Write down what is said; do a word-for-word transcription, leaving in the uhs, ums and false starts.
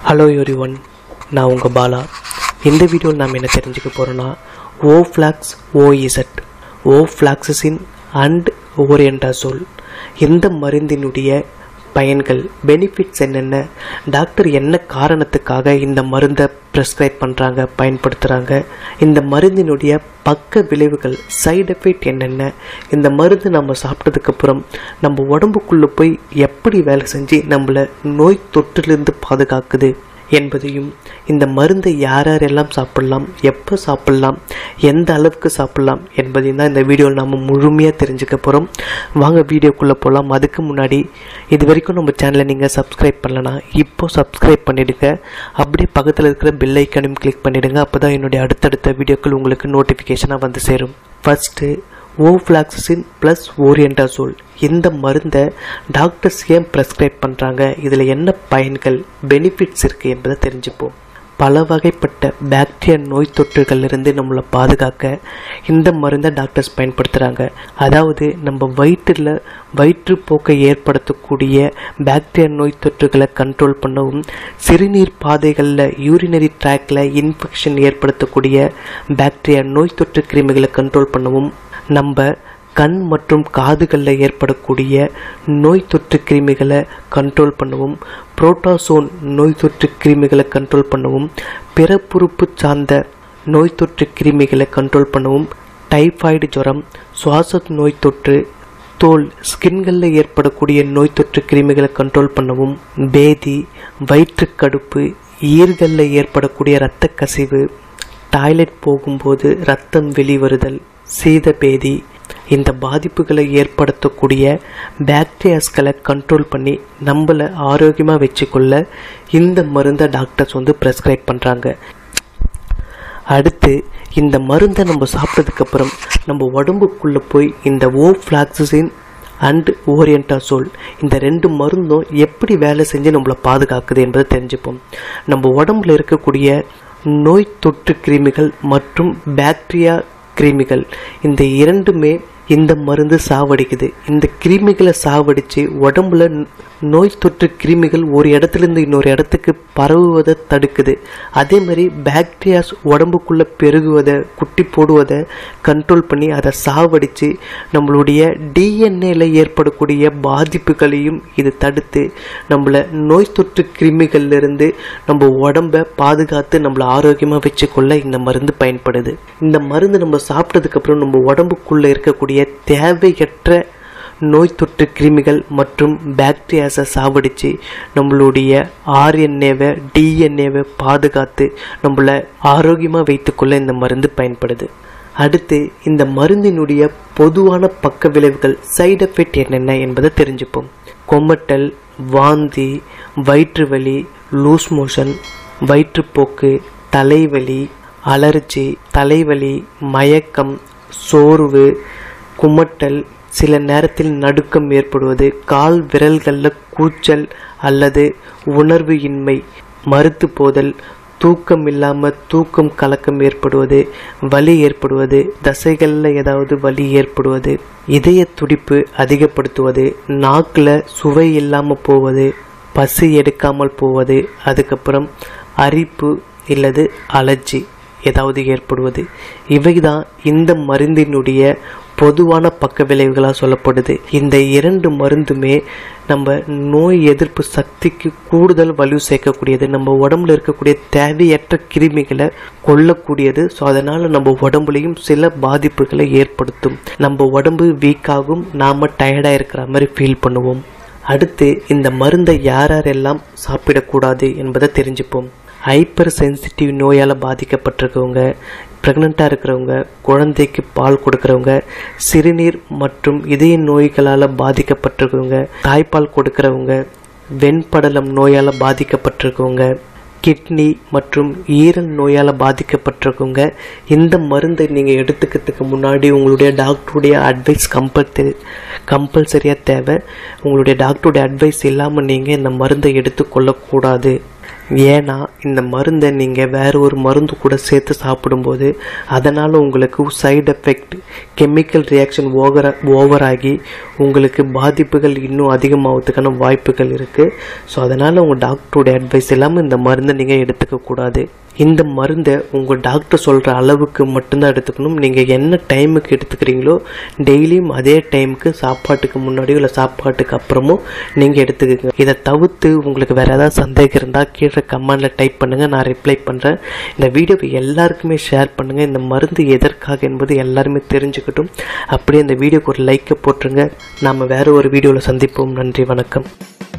Hello everyone, நான் உங்கள் பாலா. இந்த வீடியோவில் நாம் என்ன தெரிஞ்சுக்க போகிறோன்னா ஓஃப்ளாக்ஸ் ஓஇசட் ஓஃப்ளாக்சிசின் அண்ட் ஓரியன்டாசோல் இந்த மருந்தினுடைய பயன்கள், பெனிஃபிட்ஸ் என்னென்ன, டாக்டர் என்ன காரணத்துக்காக இந்த மருந்தை ப்ரெஸ்கிரைப் பண்ணுறாங்க, பயன்படுத்துகிறாங்க, இந்த மருந்தினுடைய பக்க விளைவுகள், சைடு எஃபெக்ட் என்னென்ன, இந்த மருந்து நம்ம சாப்பிட்டதுக்கப்புறம் நம்ம உடம்புக்குள்ளே போய் எப்படி வேலை செஞ்சு நம்மளை நோய் தொற்றிலிருந்து பாதுகாக்குது என்பதையும், இந்த மருந்தை யார் யாரெல்லாம் சாப்பிடலாம், எப்போ சாப்பிடலாம், எந்த அளவுக்கு சாப்பிடலாம் என்பதையும் தான் இந்த வீடியோவில் நம்ம முழுமையாக தெரிஞ்சுக்க போகிறோம். வாங்க வீடியோக்குள்ளே போகலாம். அதுக்கு முன்னாடி இது வரைக்கும் நம்ம சேனலை நீங்கள் சப்ஸ்கிரைப் பண்ணலன்னா இப்போ சப்ஸ்கிரைப் பண்ணிவிடுங்க. அப்படியே பக்கத்தில் இருக்கிற பெல் ஐக்கானையும் கிளிக் பண்ணிவிடுங்க. அப்போ தான் என்னுடைய அடுத்தடுத்த வீடியோக்கள் உங்களுக்கு நோட்டிஃபிகேஷனாக வந்து சேரும். ஃபஸ்ட்டு ஓஃப்ளாக்சிசின் ப்ளஸ் ஓரியன்டாசோல் இந்த மருந்தை டாக்டர்ஸ் ஏன் ப்ரெஸ்கிரைப் பண்ணுறாங்க, இதில் என்ன பயன்கள், பெனிஃபிட்ஸ் இருக்குது என்பதை தெரிஞ்சுப்போம். பல வகைப்பட்ட பாக்டீரியா நோய் தொற்றுகளிலிருந்து நம்மளை பாதுகாக்க இந்த மருந்தை டாக்டர்ஸ் பயன்படுத்துகிறாங்க. அதாவது நம்ம வயிற்றில் வயிற்றுப்போக்கை ஏற்படுத்தக்கூடிய பாக்டீரியா நோய் தொற்றுகளை கண்ட்ரோல் பண்ணவும், சிறுநீர் பாதைகளில் யூரினரி ட்ராக்டில் இன்ஃபெக்ஷன் ஏற்படுத்தக்கூடிய பாக்டீரியா நோய் தொற்று கிருமிகளை கண்ட்ரோல் பண்ணவும், நம்ம கண் மற்றும் காதுகளில் ஏற்படக்கூடிய நோய் தொற்று கிருமிகளை கண்ட்ரோல் பண்ணவும், புரோட்டோசோன் நோய் தொற்று கிருமிகளை கண்ட்ரோல் பண்ணவும், பிறப்புறுப்பு சார்ந்த நோய் தொற்று கிருமிகளை கண்ட்ரோல் பண்ணவும், டைஃபாய்டு ஜுரம், சுவாச நோய் தொற்று, தோல் ஸ்கின்களில் ஏற்படக்கூடிய நோய் தொற்று கிருமிகளை கண்ட்ரோல் பண்ணவும், பேதி, வயிற்றுக்கடுப்பு, ஈர்களில் ஏற்படக்கூடிய இரத்த கசிவு, டாய்லெட் போகும்போது இரத்தம் வெளிவருதல், சீதபேதி, இந்த பாதிப்புகளை ஏற்படுத்தக்கூடிய பாக்டீரியாஸ்களை கண்ட்ரோல் பண்ணி நம்மளை ஆரோக்கியமாக வச்சுக்கொள்ள இந்த மருந்தை டாக்டர்ஸ் வந்து ப்ரெஸ்கிரைப் பண்ணுறாங்க. அடுத்து இந்த மருந்தை நம்ம சாப்பிட்டதுக்கப்புறம் நம்ம உடம்புக்குள்ளே போய் இந்த ஓஃப்ளாக்சிசின் அண்ட் ஓரியன்டாசோல் இந்த ரெண்டு மருந்தும் எப்படி வேலை செஞ்சு நம்மளை பாதுகாக்குது என்பதை தெரிஞ்சுப்போம். நம்ம உடம்புல இருக்கக்கூடிய நோய் தொற்று கிருமிகள் மற்றும் பாக்டீரியா கிருமிகள் இந்த இரண்டுமே இந்த மருந்து சாவடிக்குது. இந்த கிருமிகளை சாவடித்து உடம்புல நோய் தொற்று கிருமிகள் ஒரு இடத்துலேருந்து இன்னொரு இடத்துக்கு பரவுவதை தடுக்குது. அதே மாதிரி பாக்டீரியாஸ் உடம்புக்குள்ளே பெருகுவதை, குட்டி போடுவதை கண்ட்ரோல் பண்ணி அதை சாவடித்து நம்மளுடைய டிஎன்ஏல ஏற்படக்கூடிய பாதிப்புகளையும் இது தடுத்து நம்மளை நோய் தொற்று கிருமிகள்லேருந்து நம்ம உடம்பை பாதுகாத்து நம்மளை ஆரோக்கியமாக வச்சுக்கொள்ள இந்த மருந்து பயன்படுது. இந்த மருந்து நம்ம சாப்பிட்டதுக்கப்புறம் நம்ம உடம்புக்குள்ளே இருக்கக்கூடிய தேவையற்ற நோய் தொற்று கிருமிகள் மற்றும் பாக்டீரியாஸை சாவடித்து நம்மளுடைய ஆர்என்ஏவை, டிஎன்ஏவை பாதுகாத்து நம்மளை ஆரோக்கியமாக வைத்துக்கொள்ள இந்த மருந்து பயன்படுது. அடுத்து இந்த மருந்தினுடைய பொதுவான பக்க விளைவுகள், சைடு எஃபெக்ட் என்னென்ன என்பதை தெரிஞ்சுப்போம். கொமட்டல், வாந்தி, வயிற்று வலி, லூஸ் மோஷன், வயிற்றுப்போக்கு, தலைவலி, அலர்ஜி, தலைவலி, மயக்கம், சோர்வு, குமட்டல், சில நேரத்தில் நடுக்கம் ஏற்படுவது, கால் விரல்களில் கூச்சல் அல்லது உணர்வு இன்மை, மறுத்து போதல், தூக்கம் இல்லாமல் தூக்கம் கலக்கம் ஏற்படுவது, வலி ஏற்படுவது, தசைகளில் ஏதாவது வலி ஏற்படுவது, இதய துடிப்பு அதிகப்படுத்துவது, நாக்கில் சுவை இல்லாமல் போவது, பசி எடுக்காமல் போவது, அதுக்கப்புறம் அரிப்பு இல்லது அலர்ஜி ஏதாவது ஏற்படுவது, இவைதான் இந்த மருந்தினுடைய பொதுவான பக்க விளைவுகளாக சொல்லப்படுது. இந்த இரண்டு மருந்துமே நம்ம நோய் எதிர்ப்பு சக்திக்கு கூடுதல் வலு சேர்க்கக்கூடியது, நம்ம உடம்புல இருக்கக்கூடிய தேவையற்ற கிருமிகளை கொல்லக்கூடியது. ஸோ அதனால் நம்ம உடம்புலையும் சில பாதிப்புகளை ஏற்படுத்தும். நம்ம உடம்பு வீக்காகும், நாம் டயர்டாக இருக்கிற மாதிரி ஃபீல் பண்ணுவோம். அடுத்து இந்த மருந்தை யார் யாரெல்லாம் சாப்பிடக்கூடாது என்பதை தெரிஞ்சுப்போம். ஹைப்பர் சென்சிட்டிவ் நோயால் பாதிக்கப்பட்டிருக்கவங்க, ப்ரெக்னெண்ட்டாக இருக்கிறவங்க, குழந்தைக்கு பால் கொடுக்குறவங்க, சிறுநீர் மற்றும் இதய நோய்களால் பாதிக்கப்பட்டிருக்கவங்க, தாய்ப்பால் கொடுக்குறவங்க, வெண்படலம் நோயால் பாதிக்கப்பட்டிருக்கவங்க, கிட்னி மற்றும் ஈரல் நோயால் பாதிக்கப்பட்டிருக்கவங்க இந்த மருந்தை நீங்கள் எடுத்துக்கிறதுக்கு முன்னாடி உங்களுடைய டாக்டருடைய அட்வைஸ் கம்பல்சரி கம்பல்சரியாக தேவை. உங்களுடைய டாக்டருடைய அட்வைஸ் இல்லாமல் நீங்கள் இந்த மருந்தை எடுத்துக்கொள்ளக்கூடாது. ஏன்னா இந்த மருந்தை நீங்கள் வேறு ஒரு மருந்து கூட சேர்த்து சாப்பிடும்போது அதனால் உங்களுக்கு சைடு எஃபெக்ட் கெமிக்கல் ரியாக்ஷன் ஓவர ஓவராகி உங்களுக்கு பாதிப்புகள் இன்னும் அதிகமாகிறதுக்கான வாய்ப்புகள் இருக்குது. ஸோ அதனால் உங்கள் டாக்டருடைய அட்வைஸ் இல்லாமல் இந்த மருந்தை நீங்கள் எடுத்துக்கக்கூடாது. இந்த மருந்தை உங்கள் டாக்டர் சொல்கிற அளவுக்கு மட்டும்தான் எடுத்துக்கணும். நீங்கள் என்ன டைமுக்கு எடுத்துக்கிறீங்களோ டெய்லியும் அதே டைமுக்கு சாப்பாட்டுக்கு முன்னாடியோ இல்லை சாப்பாட்டுக்கு அப்புறமும் நீங்கள் எடுத்துக்கோங்க. இதை தவிர்த்து உங்களுக்கு வேறு ஏதாவது சந்தேகம் இருந்தால் கீழே கமெண்டில் டைப் பண்ணுங்கள், நான் ரிப்ளை பண்ணுறேன். இந்த வீடியோவை எல்லாருக்குமே ஷேர் பண்ணுங்கள். இந்த மருந்து எதற்காக என்பது எல்லாருமே தெரிஞ்சுக்கட்டும். அப்படியே இந்த வீடியோக்கு ஒரு லைக்கை போட்டுருங்க. நாம் வேறு ஒரு வீடியோவில் சந்திப்போம். நன்றி, வணக்கம்.